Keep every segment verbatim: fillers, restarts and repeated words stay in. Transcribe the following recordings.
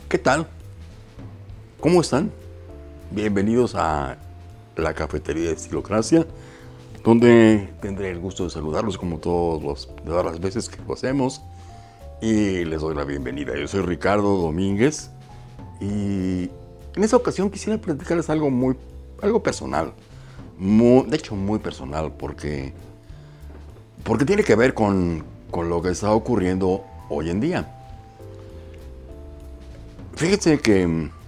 ¿Qué tal? ¿Cómo están? Bienvenidos a la cafetería de Estilocracia, donde tendré el gusto de saludarlos como todos los, todas las veces que lo hacemos. Y les doy la bienvenida. Yo soy Ricardo Domínguez y en esta ocasión quisiera platicarles algo muy, algo personal. Muy, de hecho, muy personal porque, porque tiene que ver con, con lo que está ocurriendo hoy en día. Fíjense que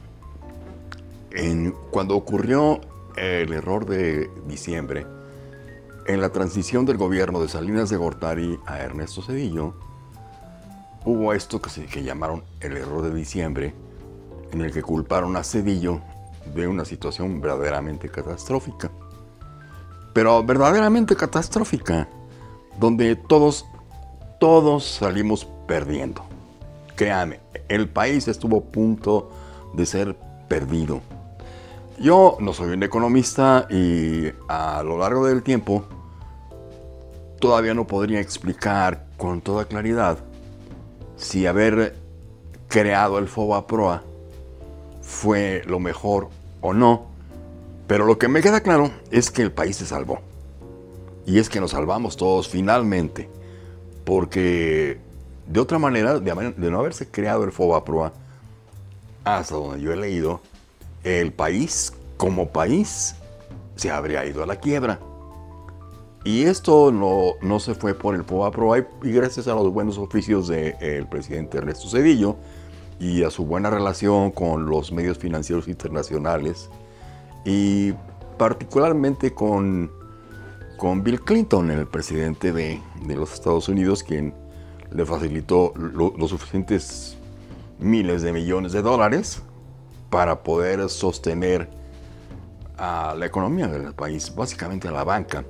en, cuando ocurrió el error de diciembre, en la transición del gobierno de Salinas de Gortari a Ernesto Zedillo, hubo esto que, se, que llamaron el error de diciembre, en el que culparon a Zedillo de una situación verdaderamente catastrófica. Pero verdaderamente catastrófica, donde todos, todos salimos perdiendo. Créame, el país estuvo a punto de ser perdido. Yo no soy un economista y a lo largo del tiempo todavía no podría explicar con toda claridad si haber creado el FOBAPROA fue lo mejor o no. Pero lo que me queda claro es que el país se salvó. Y es que nos salvamos todos finalmente. Porque de otra manera, de, de no haberse creado el FOBAPROA, hasta donde yo he leído, el país, como país, se habría ido a la quiebra. Y esto no, no se fue por el FOBAPROA y gracias a los buenos oficios del presidente Ernesto Zedillo y a su buena relación con los medios financieros internacionales y particularmente con, con Bill Clinton, el presidente de, de los Estados Unidos, quien le facilitó lo, los suficientes miles de millones de dólares para poder sostener a la economía del país, básicamente a la banca.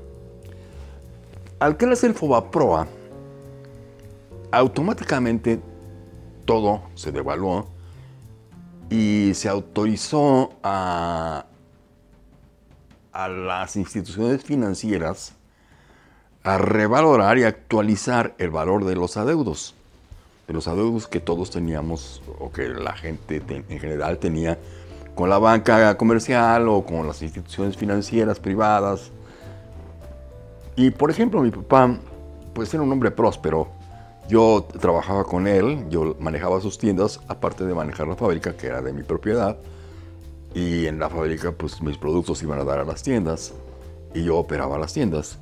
Al crearse el FOBAPROA, automáticamente todo se devaluó y se autorizó a, a las instituciones financieras a revalorar y actualizar el valor de los adeudos, de los adeudos que todos teníamos o que la gente ten, en general tenía con la banca comercial o con las instituciones financieras privadas. Y por ejemplo, mi papá, pues era un hombre próspero. Yo trabajaba con él, yo manejaba sus tiendas, aparte de manejar la fábrica, que era de mi propiedad. Y en la fábrica, pues mis productos iban a dar a las tiendas y yo operaba las tiendas.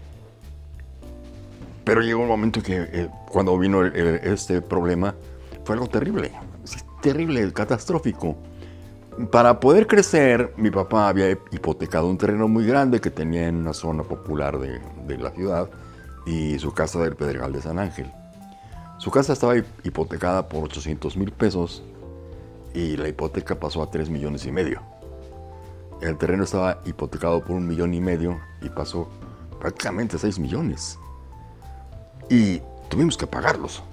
Pero llegó un momento que eh, cuando vino el, el, este problema, fue algo terrible, terrible, catastrófico. Para poder crecer, mi papá había hipotecado un terreno muy grande que tenía en una zona popular de, de la ciudad y su casa del Pedregal de San Ángel. Su casa estaba hipotecada por ochocientos mil pesos y la hipoteca pasó a tres millones y medio. El terreno estaba hipotecado por un millón y medio y pasó prácticamente a seis millones. Y tuvimos que pagarlos.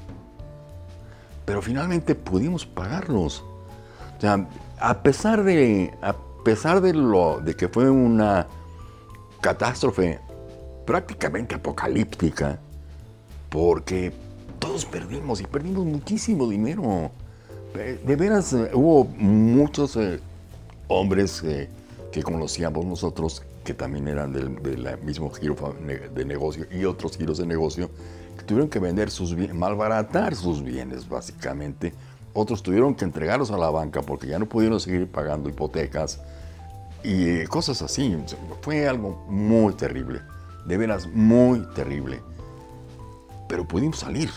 Pero finalmente pudimos pagarlos. O sea, a pesar de, a pesar de, lo, de que fue una catástrofe prácticamente apocalíptica, porque todos perdimos y perdimos muchísimo dinero. De veras, eh, hubo muchos eh, hombres eh, que conocíamos nosotros, que también eran del, del mismo giro de negocio y otros giros de negocio, que tuvieron que vender sus bienes, malbaratar sus bienes, básicamente. Otros tuvieron que entregarlos a la banca porque ya no pudieron seguir pagando hipotecas y cosas así. Fue algo muy terrible, de veras muy terrible. Pero pudimos salir,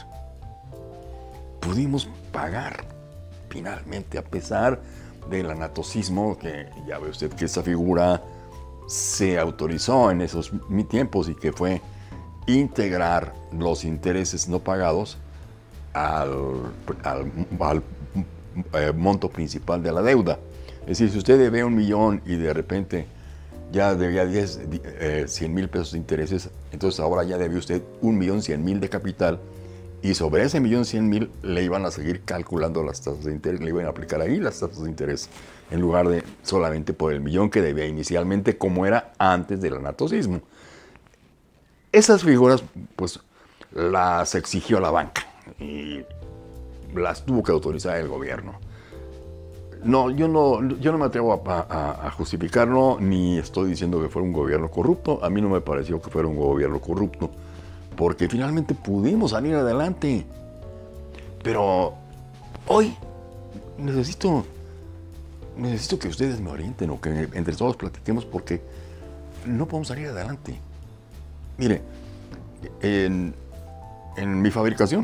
pudimos pagar finalmente, a pesar del anatocismo, que ya ve usted que esa figura se autorizó en esos tiempos y que fue integrar los intereses no pagados al, al, al eh, monto principal de la deuda. Es decir, si usted debe un millón y de repente ya debía diez, eh, cien mil pesos de intereses, entonces ahora ya debe usted un millón cien mil de capital y sobre ese millón cien mil le iban a seguir calculando las tasas de interés, le iban a aplicar ahí las tasas de interés en lugar de solamente por el millón que debía inicialmente, como era antes del anatocismo. Esas figuras, pues, las exigió la banca y las tuvo que autorizar el gobierno. No, yo no, yo no me atrevo a, a- a justificarlo, ni estoy diciendo que fuera un gobierno corrupto. A mí no me pareció que fuera un gobierno corrupto, porque finalmente pudimos salir adelante. Pero hoy necesito, necesito que ustedes me orienten o que entre todos platiquemos, porque no podemos salir adelante. Mire, en, en mi fabricación,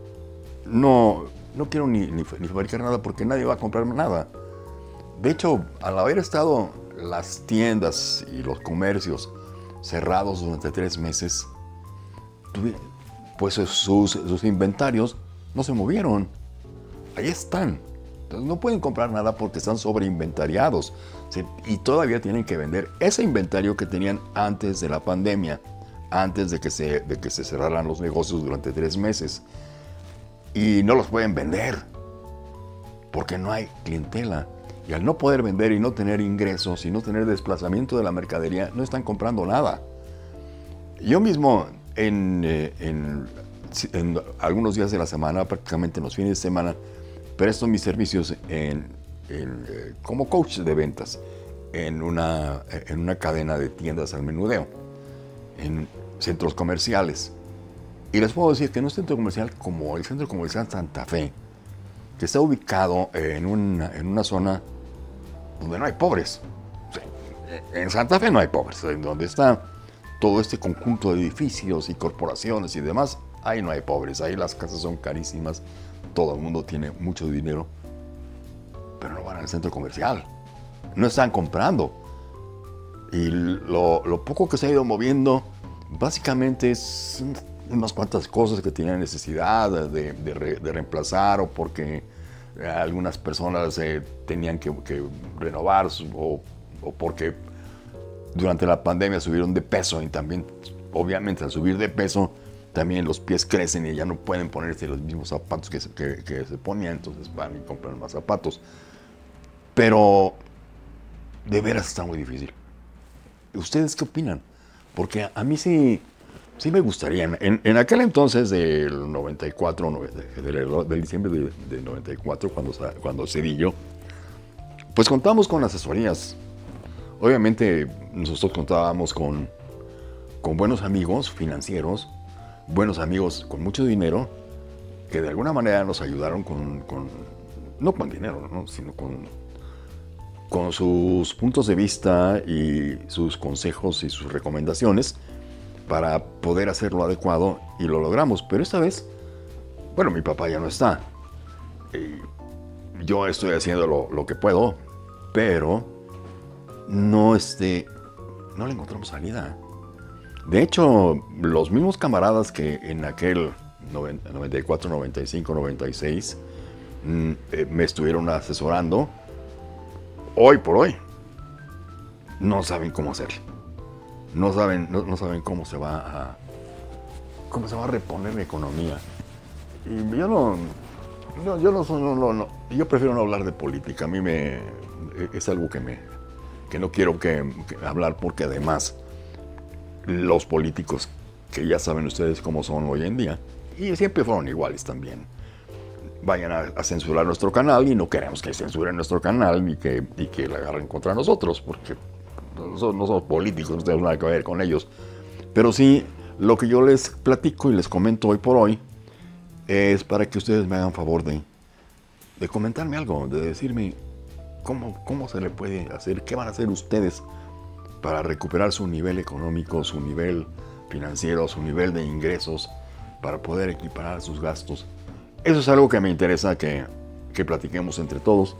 no, no quiero ni, ni, ni fabricar nada porque nadie va a comprar nada. De hecho, al haber estado las tiendas y los comercios cerrados durante tres meses, tuvi- pues sus, sus inventarios no se movieron. Ahí están. Entonces no pueden comprar nada porque están sobreinventariados. Se- Y todavía tienen que vender ese inventario que tenían antes de la pandemia, antes de que se, de que se cerraran los negocios durante tres meses. Y no los pueden vender porque no hay clientela. Y al no poder vender y no tener ingresos y no tener desplazamiento de la mercadería, no están comprando nada. Yo mismo en, eh, en, en algunos días de la semana, prácticamente en los fines de semana, presto mis servicios en, en, eh, como coach de ventas en una, en una cadena de tiendas al menudeo, en centros comerciales. Y les puedo decir que en un centro comercial como el Centro Comercial Santa Fe, que está ubicado en una, en una zona donde no hay pobres. Sí, en Santa Fe no hay pobres, en donde está todo este conjunto de edificios y corporaciones y demás, ahí no hay pobres, ahí las casas son carísimas, todo el mundo tiene mucho dinero, pero no van al centro comercial, no están comprando. Y lo, lo poco que se ha ido moviendo, básicamente es unas cuantas cosas que tenían necesidad de, de, re, de reemplazar, o porque algunas personas eh, tenían que, que renovar, o, o porque durante la pandemia subieron de peso, y también, obviamente, al subir de peso, también los pies crecen y ya no pueden ponerse los mismos zapatos que se, que, que se ponían, entonces van y compran más zapatos. Pero de veras está muy difícil. ¿Ustedes qué opinan? Porque a mí sí, sí me gustaría. En, en aquel entonces del noventa y cuatro, del, del diciembre de, de noventa y cuatro, cuando, cuando Cedillo, pues contamos con asesorías. Obviamente nosotros contábamos con, con buenos amigos financieros, buenos amigos con mucho dinero, que de alguna manera nos ayudaron con, con no con dinero, ¿no? Sino con, con sus puntos de vista y sus consejos y sus recomendaciones para poder hacer lo adecuado, y lo logramos. Pero esta vez, bueno, mi papá ya no está. Y yo estoy haciendo lo, lo que puedo, pero no, este, no le encontramos salida. De hecho, los mismos camaradas que en aquel noventa y cuatro, noventa y cinco, noventa y seis mm, eh, me estuvieron asesorando, hoy por hoy no saben cómo hacerlo. No saben, no, no saben cómo se va a cómo se va a reponer la economía. Y yo no, no yo no, no, no, no, yo prefiero no hablar de política. A mí me es algo que me que no quiero que, que hablar, porque además los políticos, que ya saben ustedes cómo son hoy en día, y siempre fueron iguales también, vayan a, a censurar nuestro canal, y no queremos que censuren nuestro canal ni que, y que la agarren contra nosotros, porque nosotros no somos políticos, no tenemos nada que ver con ellos. Pero sí, lo que yo les platico y les comento hoy por hoy es para que ustedes me hagan favor de, de comentarme algo, de decirme cómo, cómo se le puede hacer, qué van a hacer ustedes para recuperar su nivel económico, su nivel financiero, su nivel de ingresos, para poder equiparar sus gastos. Eso es algo que me interesa que, que platiquemos entre todos,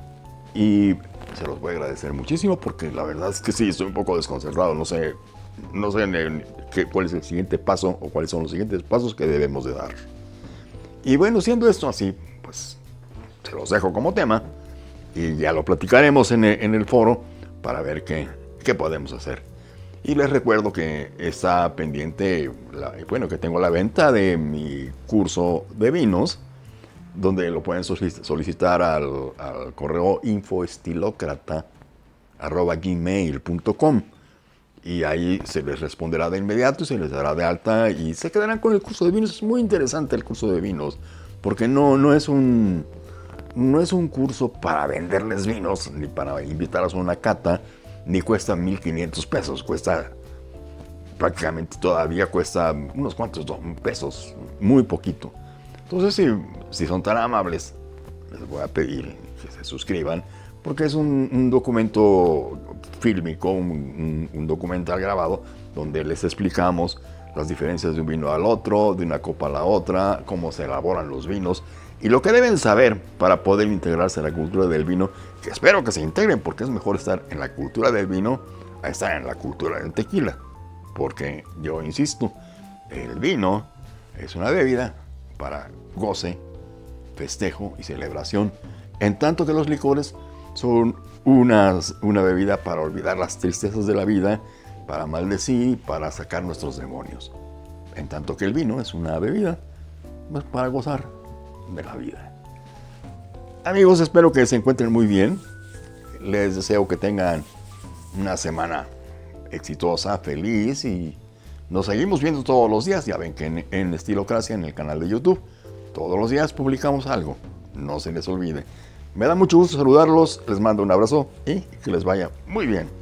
y se los voy a agradecer muchísimo, porque la verdad es que sí, estoy un poco desconcertado. No sé, no sé en qué, cuál es el siguiente paso, o cuáles son los siguientes pasos que debemos de dar. Y bueno, siendo esto así, pues se los dejo como tema, y ya lo platicaremos en el, en el foro para ver qué, qué podemos hacer. Y les recuerdo que está pendiente, la, bueno, que tengo la venta de mi curso de vinos, donde lo pueden solicitar al, al correo infoestilocrata arroba gmail punto com, y ahí se les responderá de inmediato y se les dará de alta y se quedarán con el curso de vinos. Es muy interesante el curso de vinos, porque no, no es un no es un curso para venderles vinos, ni para invitarlos a una cata, ni cuesta mil quinientos pesos, cuesta prácticamente todavía cuesta unos cuantos pesos, muy poquito. Entonces, si, si son tan amables, les voy a pedir que se suscriban, porque es un, un documento fílmico, un, un, un documental grabado, donde les explicamos las diferencias de un vino al otro, de una copa a la otra, cómo se elaboran los vinos, y lo que deben saber para poder integrarse a la cultura del vino, que espero que se integren, porque es mejor estar en la cultura del vino a estar en la cultura del tequila. Porque yo insisto, el vino es una bebida para goce, festejo y celebración, en tanto que los licores son unas, una bebida para olvidar las tristezas de la vida, para maldecir, para sacar nuestros demonios. En tanto que el vino es una bebida pues, para gozar de la vida. Amigos, espero que se encuentren muy bien. Les deseo que tengan una semana exitosa, feliz, y nos seguimos viendo todos los días. Ya ven que en, en Estilocracia, en el canal de YouTube, todos los días publicamos algo. No se les olvide. Me da mucho gusto saludarlos, les mando un abrazo y que les vaya muy bien.